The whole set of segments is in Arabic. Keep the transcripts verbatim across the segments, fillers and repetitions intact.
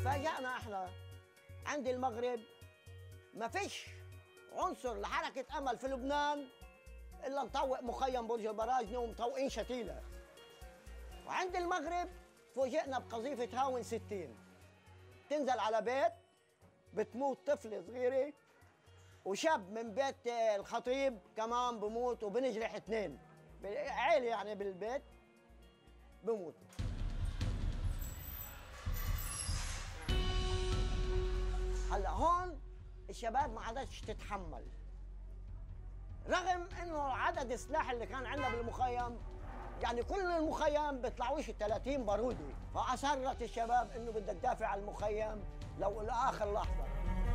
فاجأنا احنا عند المغرب ما فيش عنصر لحركة أمل في لبنان إلا نطوق مخيم برج البراجنة ومطوقين شتيلة. وعند المغرب فوجئنا بقذيفة هاون ستين تنزل على بيت، بتموت طفلة صغيرة، وشاب من بيت الخطيب كمان بموت، وبنجرح اثنين عيلة يعني بالبيت بموت. هلا هون الشباب ما عادتش تتحمل، رغم انه عدد السلاح اللي كان عندنا بالمخيم يعني كل المخيم بيطلعوش ثلاثين بارودي، فاصرت الشباب انه بدها تدافع عن المخيم لو لاخر لحظه.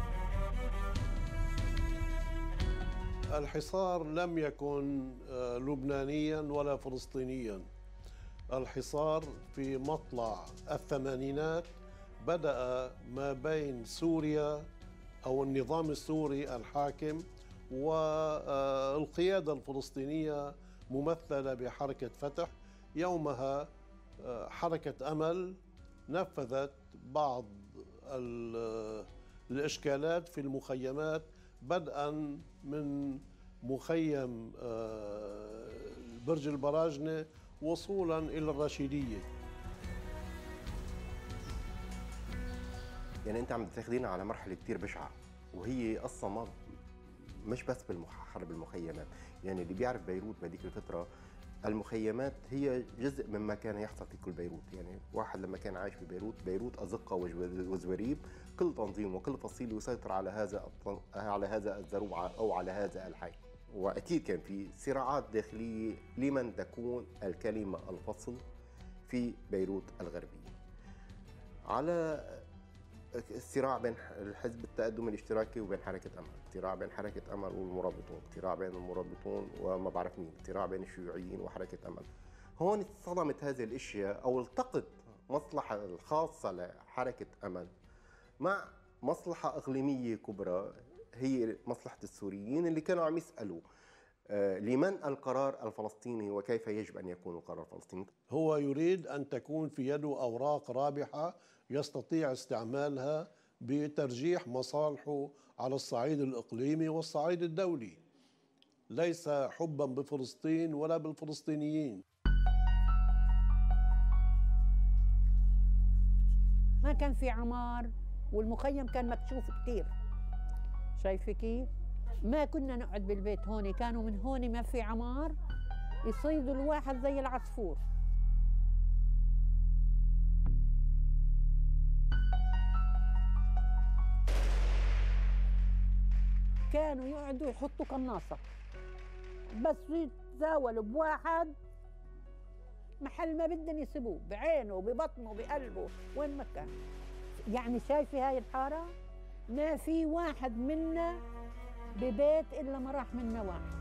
الحصار لم يكن لبنانيا ولا فلسطينيا. الحصار في مطلع الثمانينات بدأ ما بين سوريا أو النظام السوري الحاكم والقيادة الفلسطينية ممثلة بحركة فتح. يومها حركة أمل نفذت بعض الإشكالات في المخيمات، بدءا من مخيم برج البراجنة وصولا إلى الرشيدية. يعني انت عم تاخذينا على مرحله كثير بشعه، وهي قصه ما مش بس بالحرب المخيمات. يعني اللي بيعرف بيروت بهذيك الفتره، المخيمات هي جزء مما كان يحصل في كل بيروت. يعني واحد لما كان عايش في بيروت، بيروت ازقه وزوريب، كل تنظيم وكل فصيل يسيطر على هذا على هذا الزروع او على هذا الحي. واكيد كان في صراعات داخليه لمن تكون الكلمه الفصل في بيروت الغربيه. على الصراع بين الحزب التقدم الاشتراكي وبين حركة أمل، صراع بين حركة أمل والمرابطون، صراع بين المرابطون وما بعرف مين، صراع بين الشيوعيين وحركة أمل. هون اتصدمت هذه الاشياء أو التقت مصلحة الخاصة لحركة أمل مع مصلحة إقليمية كبرى، هي مصلحة السوريين اللي كانوا عم يسألوا لمن القرار الفلسطيني وكيف يجب أن يكون القرار الفلسطيني. هو يريد أن تكون في يده أوراق رابحة يستطيع استعمالها بترجيح مصالحه على الصعيد الإقليمي والصعيد الدولي، ليس حبا بفلسطين ولا بالفلسطينيين. ما كان في عمار والمخيم كان مكشوف كتير، شايفة كيف؟ ما كنا نقعد بالبيت هون، كانوا من هون ما في عمار يصيدوا الواحد زي العصفور. كانوا يقعدوا يحطوا قناصة بس يتزاولوا بواحد، محل ما بدهم يسيبوه، بعينه ببطنه بقلبه وين ما كان. يعني شايفة هاي الحارة ما في واحد منا ببيت إلا ما راح منا واحد.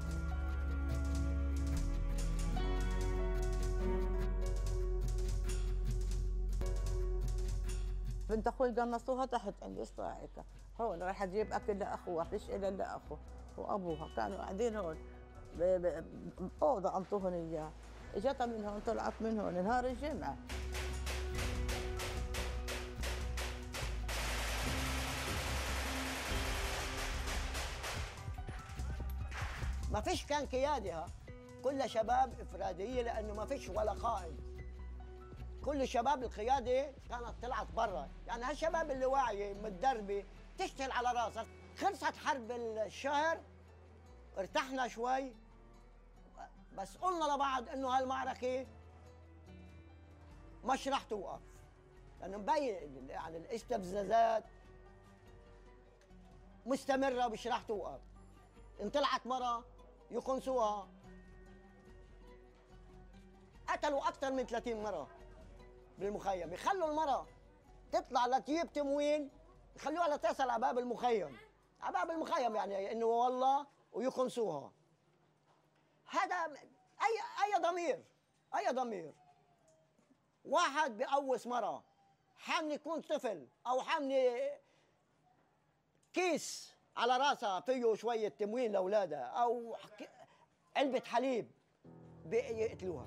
بنت أخوي قنصوها تحت عندي الصاعقة، هون راح أجيب أكل لأخوها، فيش إلا لأخو وأبوها كانوا قاعدين هون بأوضة أنطوهن إياه. إجتها من هون طلعت من هون نهار الجمعة. ما فيش كان قيادها، كلها شباب إفرادية لأنه ما فيش ولا قائد. كل شباب القيادة كانت طلعت برا، يعني هالشباب اللي واعية متدربة تشتغل على راسها. خلصت حرب الشهر ارتحنا شوي، بس قلنا لبعض إنه هالمعركة مش رح توقف، لأنه مبين يعني الاستفزازات مستمرة مش رح توقف. إن طلعت مرة يخنسوها، قتلوا أكثر من ثلاثين مرة بالمخيم، يخلوا المرة تطلع لتجيب تموين، يخلوها لتصل على باب المخيم، على باب المخيم يعني إنه والله، ويخنسوها. هذا أي أي ضمير، أي ضمير. واحد بقوس مرة حامل يكون طفل أو حامل كيس على راسها فيه شوية تموين لأولادها أو علبة حليب بيقتلوها.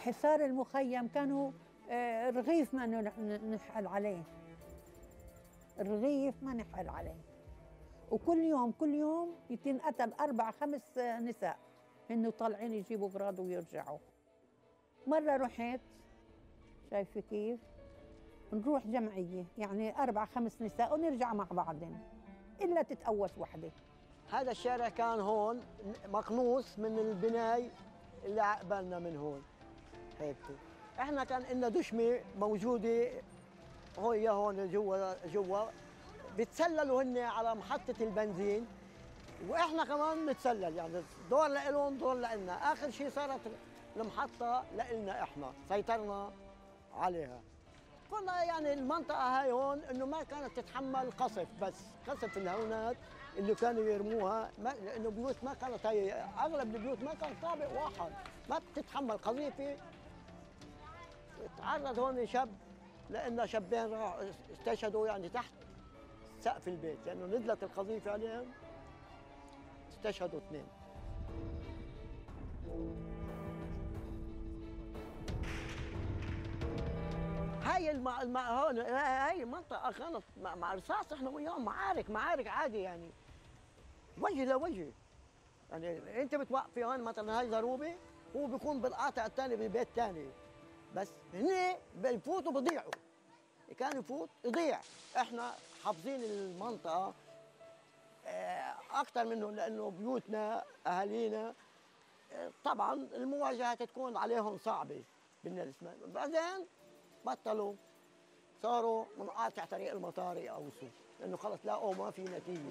حصار المخيم كانوا آه، الرغيف ما ن- نحل عليه، الرغيف ما نحل عليه. وكل يوم كل يوم يتنقتل أربع خمس آه، نساء إنه طالعين يجيبوا أغراض ويرجعوا. مرة رحت، شايفة كيف؟ نروح جمعية يعني أربع خمس نساء ونرجع مع بعضن إلا تتقوس وحدة. هذا الشارع كان هون مقنوص من البناي اللي عقبالنا من هون هيك. احنا كان لنا دشمه موجوده هون يا هون جوا جوا، بيتسللوا هن على محطه البنزين واحنا كمان نتسلل، يعني دور لهم دور لنا. اخر شيء صارت المحطه لنا، احنا سيطرنا عليها. كنا يعني المنطقه هاي هون انه ما كانت تتحمل قصف، بس قصف الهونات اللي كانوا يرموها، ما لانه بيوت ما كانت هي، اغلب البيوت ما كان طابق واحد، ما بتتحمل قذيفه. تعرض هون شاب لانه شابين راح استشهدوا يعني تحت سقف البيت لانه يعني نزلت القذيفه عليهم، استشهدوا اثنين. هاي الم... الم... هون هاي المنطقة كانت مع, مع رصاص، احنا وياهم معارك معارك عادي يعني وجه لوجه. يعني انت بتوقفي هون مثلا هاي ضروبة، هو بيكون بالقاطع الثاني ببيت ثاني، بس هني بيفوتوا بيضيعوا، كان يفوت يضيع. احنا حافظين المنطقة أكثر منهم لأنه بيوتنا أهالينا طبعا المواجهة تكون عليهم صعبة بالنسبة. بعدين بطلوا، صاروا منقاطع طريق المطار يقوسوا لانه خلص لاقوا ما في نتيجه.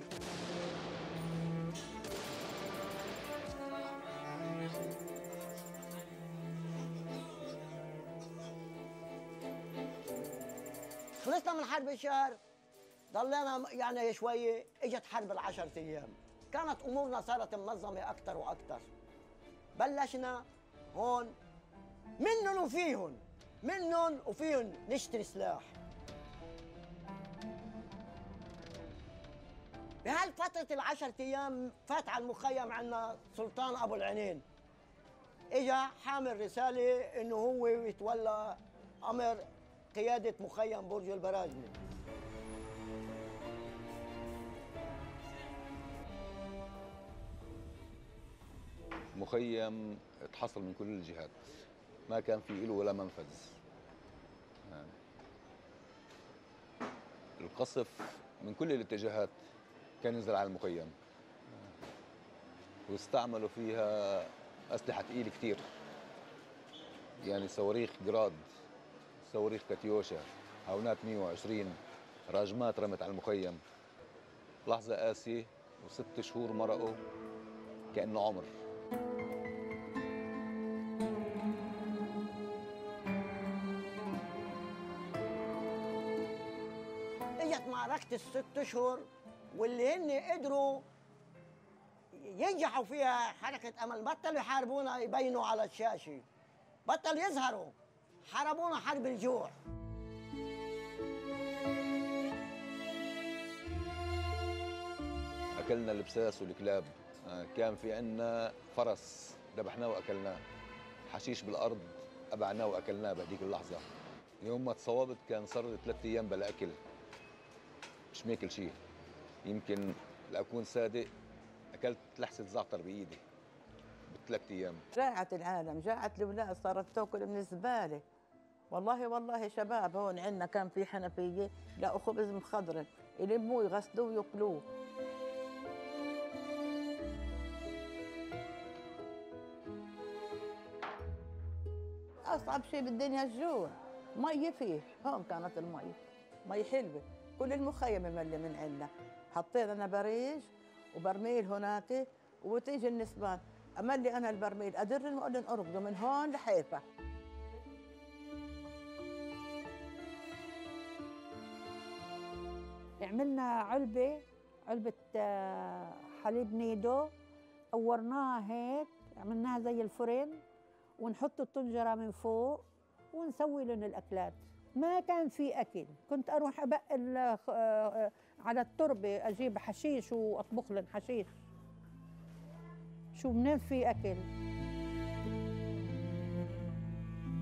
خلصنا من حرب الشهر، ضلينا يعني شويه، اجت حرب العشر ايام، كانت امورنا صارت منظمه اكثر واكثر. بلشنا هون منهم وفيهم، منهم وفيهم نشتري سلاح. بهالفترة العشرة أيام فات على المخيم عندنا سلطان أبو العينين، إجا حامل رسالة إنه هو يتولى أمر قيادة مخيم برج البراجنة. مخيم اتحصل من كل الجهات، ما كان في له ولا منفذ. يعني القصف من كل الاتجاهات كان ينزل على المخيم، واستعملوا فيها أسلحة ثقيلة كثير، يعني صواريخ جراد، صواريخ كاتيوشا، هاونات مية وعشرين، راجمات رمت على المخيم. لحظة قاسية وست شهور مرقوا كأنه عمر. اجت معركة الست اشهر واللي هن قدروا ينجحوا فيها حركة أمل، بطلوا يحاربونا يبينوا على الشاشة، بطل يظهروا، حاربونا حرب الجوع. أكلنا البساس والكلاب، كان في عنا فرس ذبحناه وأكلناه، حشيش بالأرض أبعناه وأكلناه بهديك اللحظة. يوم ما تصوبت كان صار لي ثلاث أيام بلا أكل، مش ماكل شيء. يمكن لأكون صادق أكلت لحسة زعتر بإيدي بثلاث أيام. جاعت العالم، جاعت الأولاد، صارت تاكل من الزبالة. والله والله شباب هون عندنا كان في حنفية لقوا خبز مخضرم يلموه يغسلوه وياكلوه. أصعب شيء بالدنيا الجوع، مي فيه، هون كانت المي، مي حلوة، كل المخيم مملي من عنا، حطينا أنا بريج وبرميل هناك وتيجي النسبان، أملي أنا البرميل أدرن وأقول لهم أركضوا من هون لحيفا. عملنا علبة علبة حليب نيدو، قورناها هيك، عملناها زي الفرن ونحط الطنجرة من فوق ونسوي لهم الأكلات. ما كان في أكل، كنت أروح أبقل على التربة أجيب حشيش وأطبخ لهم حشيش. شو منين في أكل؟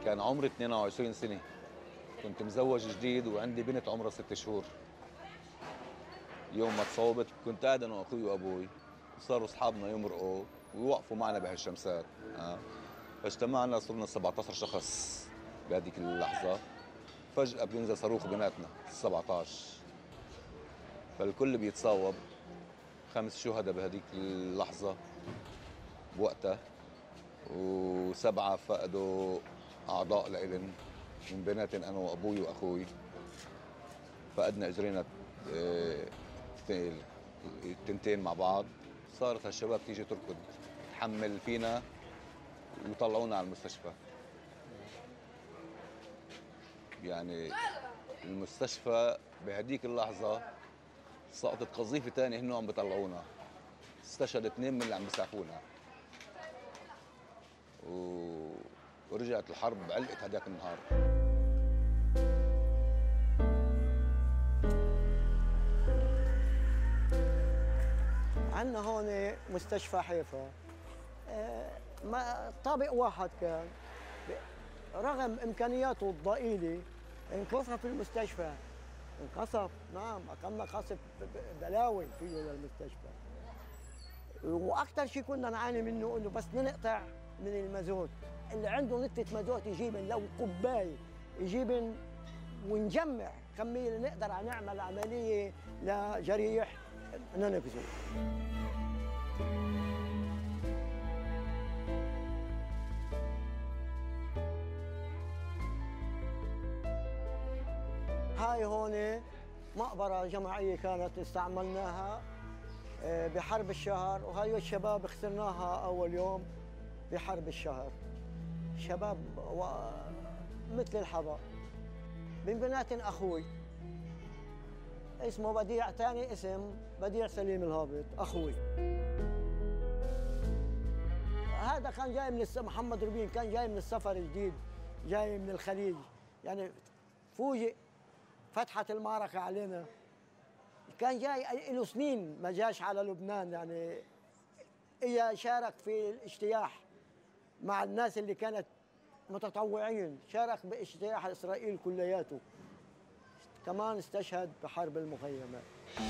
كان عمري اثنين وعشرين سنة، كنت مزوج جديد وعندي بنت عمرها ست شهور. يوم ما تصوبت كنت قاعد انا واخوي وابوي، وصاروا اصحابنا يمرقوا ويوقفوا معنا بهالشمسات. آه. فاجتمعنا صرنا سبعة عشر شخص بهذيك اللحظة. فجأة بينزل صاروخ بيناتنا سبعة عشر، فالكل بيتصاوب. خمس شهداء بهذيك اللحظة بوقتها، وسبعة فقدوا أعضاء لإلن، من بيناتن أنا وأبوي وأخوي. فقدنا إجرينا التنتين مع بعض. صارت هالشباب تيجي تركض تحمل فينا ويطلعونا على المستشفى. يعني المستشفى بهديك اللحظة سقطت قذيفة تانية، هنو عم بيطلعونا. استشهد اثنين من اللي عم بيسعفونا. و... ورجعت الحرب علقت هداك النهار. عندنا هون مستشفى حيفا، آه، ما طابق واحد كان، رغم امكانياته الضئيله انقصف المستشفى. انقصف، نعم، اقمنا قصف بلاوي فيه للمستشفى. واكثر شيء كنا نعاني منه انه بس ننقطع من المازوت. اللي عنده نتة مازوت يجيب لو كوبايه، يجيب ونجمع كميه نقدر نعمل عمليه لجريح ننقذه. هاي هون مقبرة جماعية كانت استعملناها بحرب الشهر، وهاي الشباب خسرناها أول يوم بحرب الشهر. شباب و... مثل الحبا. من بناتن أخوي اسمه بديع، ثاني اسم بديع سليم الهابط، أخوي. هذا كان جاي من الس... محمد ربين كان جاي من السفر الجديد، جاي من الخليج. يعني فوجئ فتحت المعركة علينا. كان جاي له سنين ما جاش على لبنان. يعني إياه شارك في الاجتياح مع الناس اللي كانت متطوعين، شارك باجتياح إسرائيل كلياته. كمان استشهد بحرب المخيمات.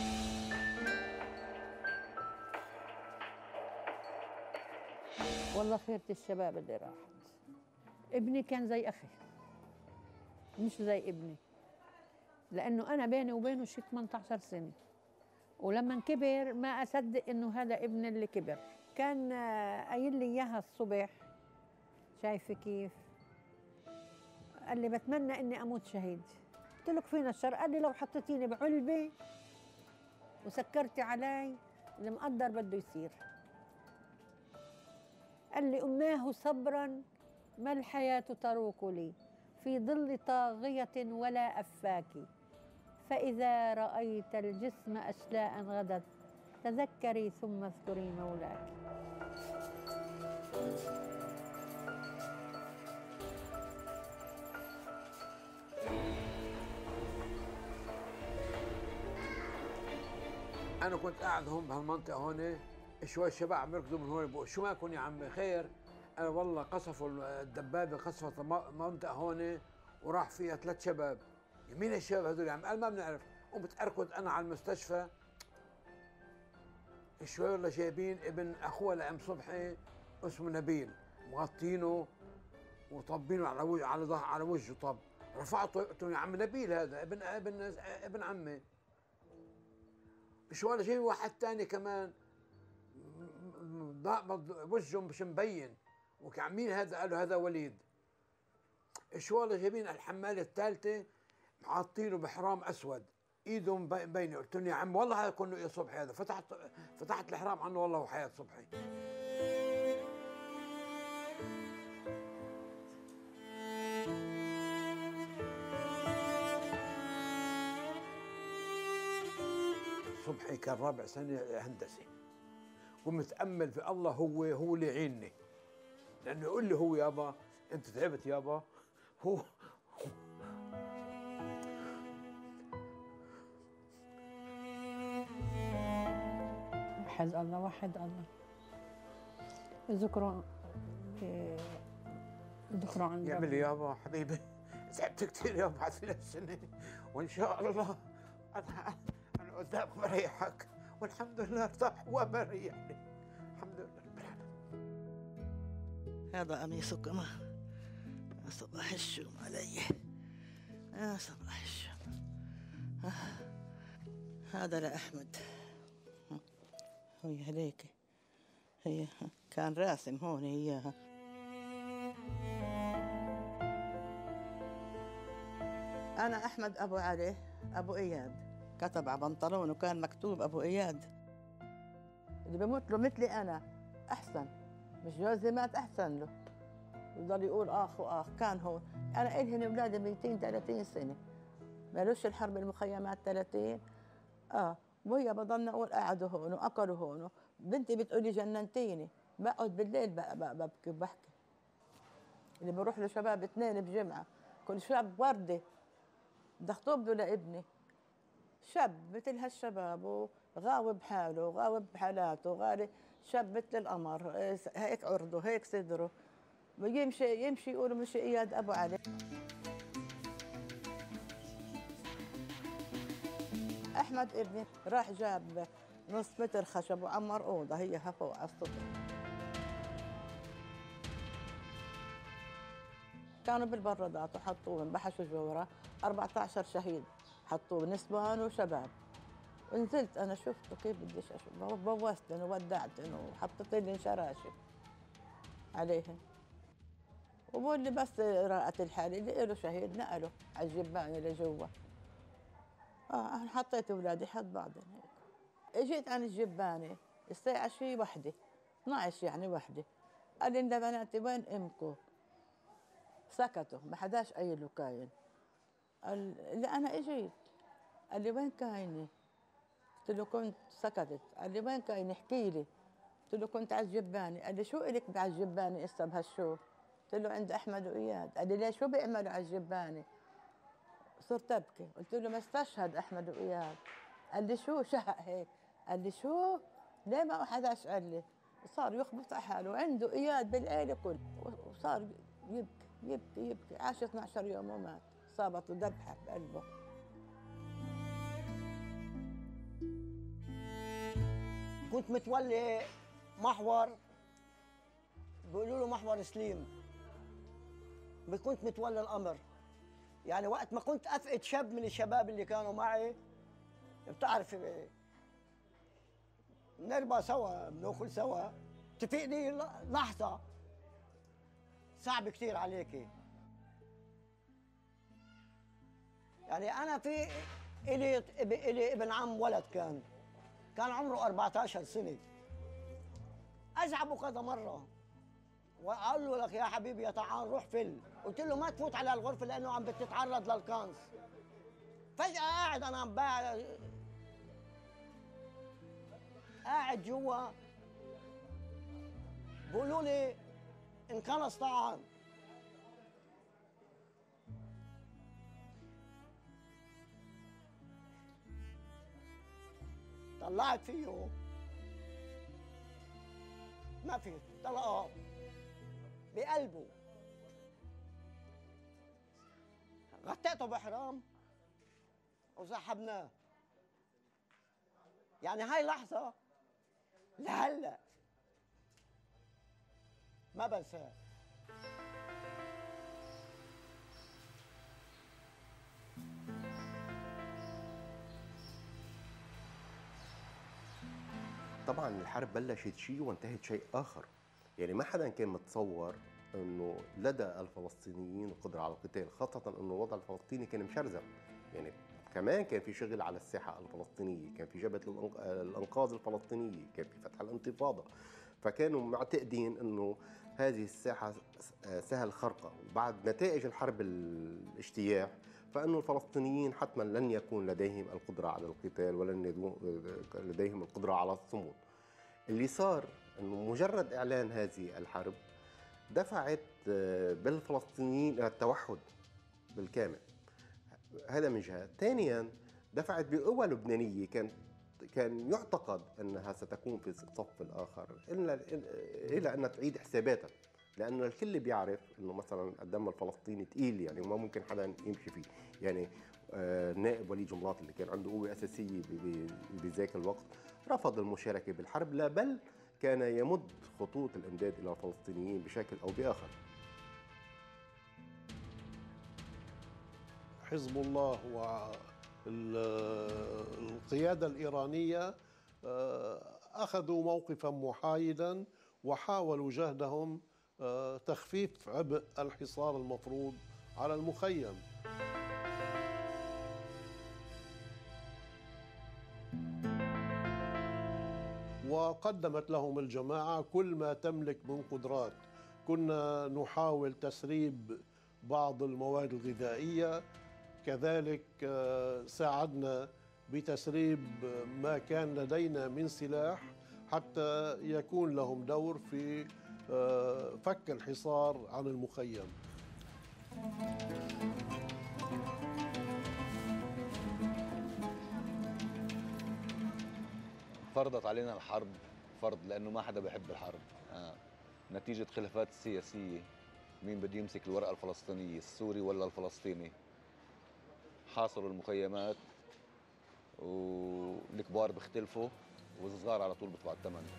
والله خيرة الشباب اللي راحت. ابني كان زي أخي، مش زي ابني، لأنه أنا بيني وبينه شي ثمانية عشر سنة، ولما كبر ما أصدق إنه هذا ابن اللي كبر. كان قايل لي إياها الصبح، شايفة كيف؟ قال لي بتمنى إني أموت شهيد. قلت له فينا الشر. قال لي لو حطيتيني بعلبة وسكرتي علي المقدر بده يصير. قال لي أماه صبرا ما الحياة تروق لي في ظل طاغية ولا أفاك، فإذا رأيت الجسم أشلاء غدت تذكري ثم اذكري مولاك. أنا كنت قاعد هون بهالمنطقة هون، شوي شباب عم يركضوا من هون، بقول شو ماكن يا عمي خير؟ أنا والله قصفوا الدبابة، قصفت المنطقة هون وراح فيها ثلاث شباب. مين الشباب هذول يا عم؟ قال ما بنعرف. قمت أركض أنا على المستشفى، شوي والله جايبين ابن أخوه لأم صبحي اسمه نبيل، مغطينه وطبينه على وجه على ظهر على وجهه. طب رفعته قلت له يا عم نبيل هذا ابن ابن ابن عمي. شو والله جاي واحد ثاني كمان وجهه مش مبين، وكعمين هذا؟ قالوا هذا وليد. شو والله جايبين الحماله الثالثه حاطينه بحرام اسود، ايده مبينه. قلت له يا عم والله هذا كله ايه صبحي هذا. فتحت فتحت الحرام عنه والله وحياة صبحي. صبحي كان رابع سنه هندسه، قمت اتامل في الله، هو هو اللي يعيني، لانه يقول لي هو يابا انت تعبت يابا. هو وحد الله وحد الله. ذكروا بكره عند يعمل ربنا. يابا حبيبي تعبت كثير يابا بعد ثلاث سنين، وان شاء الله انا انا قدام بريحك، والحمد لله ارتاح وبريحني الحمد لله رب العالمين. هذا قميصكم. يا صباح الشوم علي، يا صباح الشوم. هذا لأحمد، هي هذيك، هي كان راسم هون إياها. أنا أحمد أبو علي أبو إياد، كتب على بنطلون وكان مكتوب أبو إياد. اللي بموت له مثلي أنا أحسن، مش جوزي مات أحسن له. يضل يقول آخ وآخ. كان هو أنا إلهن أولادي ميتين وثلاثين سنة، مالوش الحرب المخيمات ثلاثين. آه وهي بضلنا أقول قعدوا هون وأكلوا هون. بنتي بتقولي جننتيني، بقعد بالليل ببكي وبحكي. اللي بروح لشباب اثنين بجمعة، كل شاب وردة بدي أخطب له لابني. شاب مثل هالشباب وغاوي بحاله وغاوي بحالاته، غالي شاب مثل القمر، هيك عرضه هيك صدره، ويمشي يمشي يقولوا مشي إياد أبو علي. أحمد ابني راح جاب نص متر خشب وعمر أوضة هي فوق على السطح. كانوا بالبرادات وحطوهم بحشوا جورة، أربعة عشر شهيد حطوه نسوان وشباب. ونزلت أنا شفته كيف بديش أشوف، بوستن وودعتن وحطيت لي شراشف عليهن. وبقول لي بس راءت الحالة اللي له شهيد نقله على الجبانة لجوا. اه انا حطيت اولادي حد بعضهم هيك. اجيت عن الجبانة الساعة شي وحدة، اثنعش يعني وحدة. قال لي بناتي وين امكم؟ سكتوا ما حداش قايل له كاين. قال لي انا اجيت. قال لي وين كاينة؟ قلت له كنت. سكتت. قال لي وين كاينة احكي لي. قلت له كنت على الجبانة. قال لي شو إلك على الجبانة اسا بهالشوف؟ قلت له عند احمد واياد. قال لي ليش شو بيعملوا على الجبانة؟ صرت ابكي. قلت له ما استشهد احمد واياد. قال لي شو شهق هيك؟ قال لي شو؟ ليه ما حداش قال لي؟ صار يخبط على حاله، عنده اياد بالعيله كل، وصار يبكي يبكي يبكي. عاش اثنعش يوم ومات، صابته ذبحه بقلبه. كنت متولي محور بيقولوا له محور سليم، كنت متولي الامر. يعني وقت ما كنت افقد شاب من الشباب اللي كانوا معي، بتعرف بنربى سوا بناكل سوا، تفقدي لحظه صعب كثير عليكي. يعني انا في الي الي ابن عم ولد كان كان عمره أربعة عشر سنه، ازعبه كذا مره وقال له لك يا حبيبي يا تعال روح فل. قلت له ما تفوت على الغرفه لانه عم بتتعرض للكانس. فجاه قاعد انا عم باع قاعد جوا بيقولوا لي انكنس طعام. طلعت فيه ما في طلقات بقلبه، غطيته بحرام وسحبناه. يعني هاي لحظة لهلا ما بنساها. طبعا الحرب بلشت شيء وانتهت شيء آخر. يعني ما حدا كان متصور انه لدى الفلسطينيين القدره على القتال، خاصه انه الوضع الفلسطيني كان مشرذم. يعني كمان كان في شغل على الساحه الفلسطينيه، كان في جبهه الانقاذ الفلسطينيه، كان في فتح الانتفاضه. فكانوا معتقدين انه هذه الساحه سهل خرقها، وبعد نتائج الحرب الاجتياح فانه الفلسطينيين حتما لن يكون لديهم القدره على القتال ولن لديهم القدره على الصمود. اللي صار انه مجرد اعلان هذه الحرب دفعت بالفلسطينيين الى التوحد بالكامل. هذا من جهه. ثانيا دفعت بقوى لبنانيه كان كان يعتقد انها ستكون في الصف الاخر الا الى ان تعيد حساباتها لانه الكل بيعرف انه مثلا الدم الفلسطيني ثقيل، يعني ما ممكن حدا يمشي فيه. يعني آه، النائب وليد جملاط اللي كان عنده قوه اساسيه بذاك الوقت رفض المشاركه بالحرب، لا بل كان يمد خطوط الامداد الى الفلسطينيين بشكل او باخر. حزب الله والقيادة الإيرانية أخذوا موقفا محايدا وحاولوا جهدهم تخفيف عبء الحصار المفروض على المخيم. وقدمت لهم الجماعة كل ما تملك من قدرات. كنا نحاول تسريب بعض المواد الغذائية، كذلك ساعدنا بتسريب ما كان لدينا من سلاح حتى يكون لهم دور في فك الحصار عن المخيم. فرضت علينا الحرب فرض، لأنه ما حدا بيحب الحرب. آه. نتيجة خلافات سياسية، مين بده يمسك الورقة الفلسطينية، السوري ولا الفلسطيني. حاصروا المخيمات والكبار بيختلفوا والصغار على طول بيدفعوا الثمن.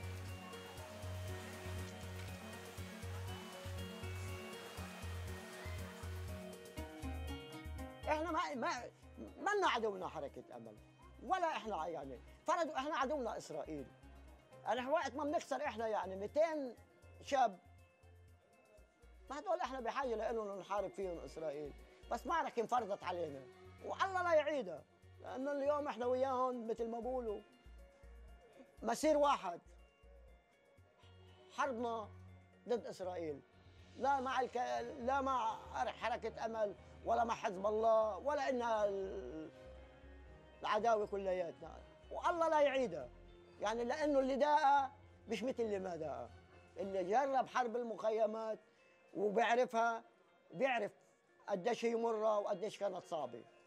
احنا ما ما ما لنا عدونا حركه امل، ولا احنا يعني فرضوا احنا عدونا اسرائيل. انا وقت ما بنخسر احنا يعني مئتين شاب، ما هدول احنا بحاجه لهم نحارب فيهم اسرائيل، بس معركه انفرضت علينا والله لا يعيدها، لانه اليوم احنا وياهم مثل ما بقولوا مسير واحد. حربنا ضد اسرائيل، لا مع الك... لا مع حركه امل ولا مع حزب الله ولا انها العداوه كلياتنا، والله لا يعيدها. يعني لانه اللي داقها مش مثل اللي ما داقها. اللي جرب حرب المخيمات وبيعرفها بيعرف قديش هي مره وقديش كانت صعبه.